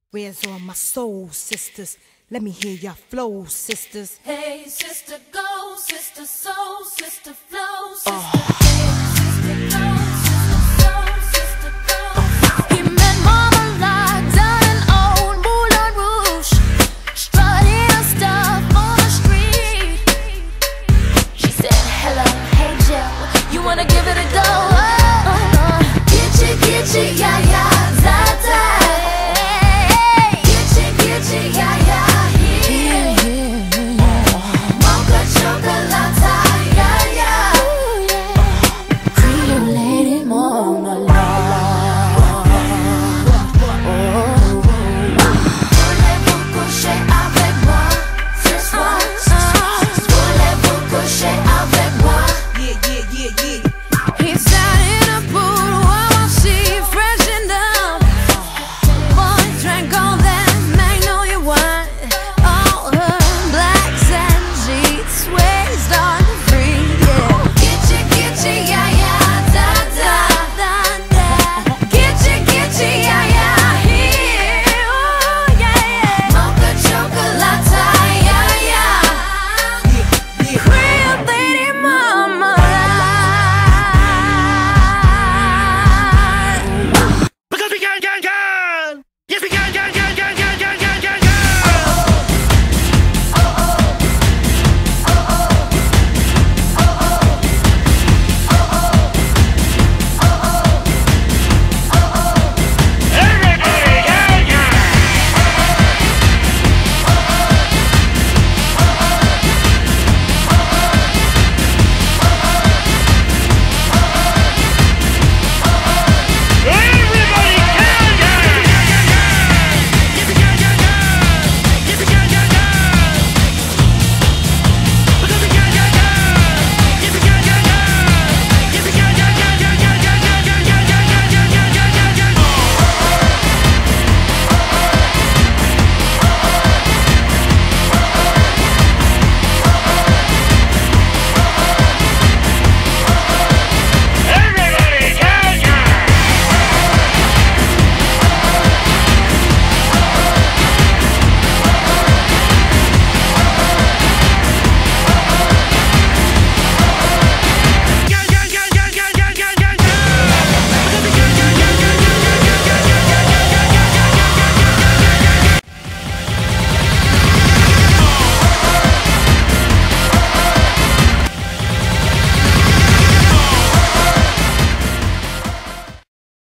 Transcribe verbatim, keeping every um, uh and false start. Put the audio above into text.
Where's all my soul sisters? Let me hear your flow, sisters. Hey, sister, go, sister, soul, sister, flow, sister. Oh. Hey, sister, go, sister, soul, sister, go. He met Marmalade down in old Moulin Rouge, strutting her stuff on the street. She said, hello, hey Jill, you wanna give it a go? Oh, uh, uh. Get you, get you, yeah, yeah.